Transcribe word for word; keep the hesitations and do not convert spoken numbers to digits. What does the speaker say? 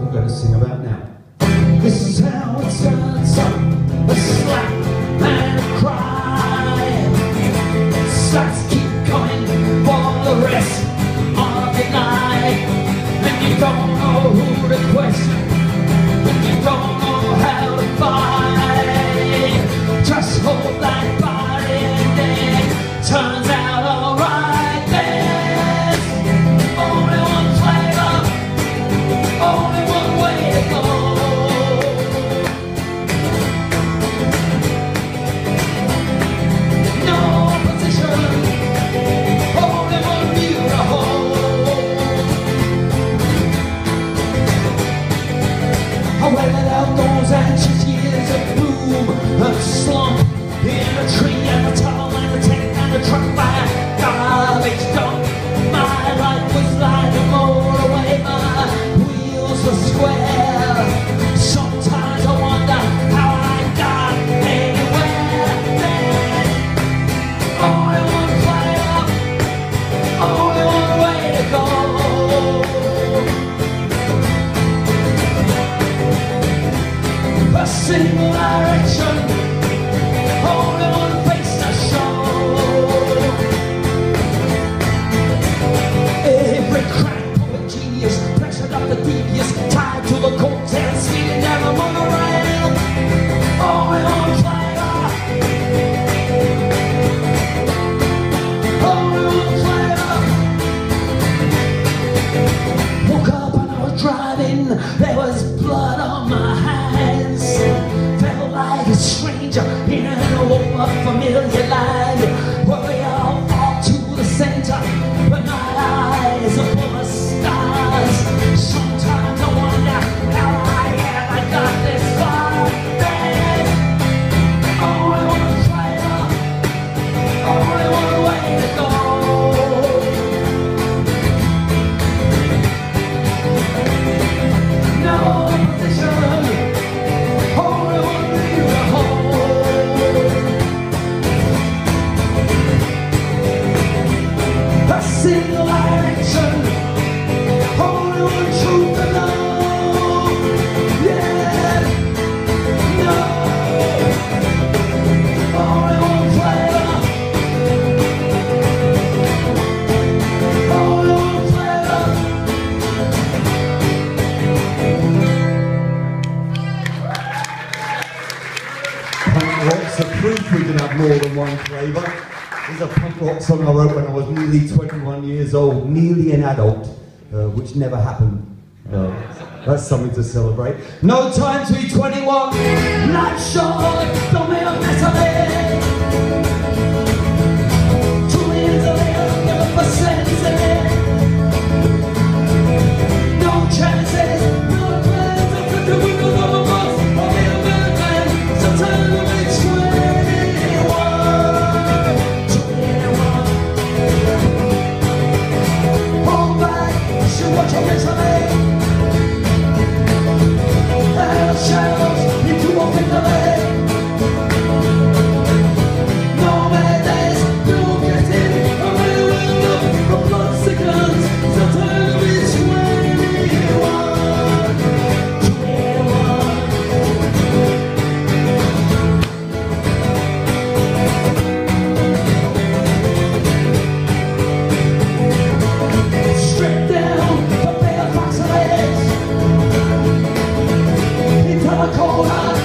I'm going to sing about now. This is how it starts up, a slap and a cry. Slaps keep coming for the rest of the night. And you don't know who to question, and you don't know how to fight. Just hold that body and then turns out alright. There's only one flavor, only one way to go. No position, only one view to hold. I waited out those anxious years of bloom and slump in a tree and a tunnel and a tent and a truck by a garbage dump. My life was like a motorway, my wheels were square. Sometimes I wonder how I got anywhere. There's only one flavor, only one way to go. A single direction, only one face to show. Every crack of a genius, pressured up the devious, tied to the coattail, speeding down the monorail. Only one flavor, only one flavor. Woke up and I was driving, there was blood on my hands. Felt like a stranger in an old familiar land, where we all fall to the center, but my eyes are full of stars. Sometimes I wonder how I ever got this far. There's only one flavor, only one way to go. No position, only one view to hold. A single direction, only one truth to know. Yeah, no, only one flavor, only one flavor. Punk rock's the proof we can have more than one flavour. This is a punk rock song I wrote when I was nearly twenty-one years old, nearly an adult, uh, which never happened. Uh, that's something to celebrate. No time to be twenty-one. Life's short, don't make a mess of it. Two years later, give up a senses. No chances, no plans. I put the windows on the bus, I'll be a better man. Sometimes when it's twenty-one. Hold back, should watch your miss of it. And shadows, you do walk in the lane. No bad days, no getting away with them. The blood sickens, so time to be twenty-one. Straight down the bare box of legs into the cold hard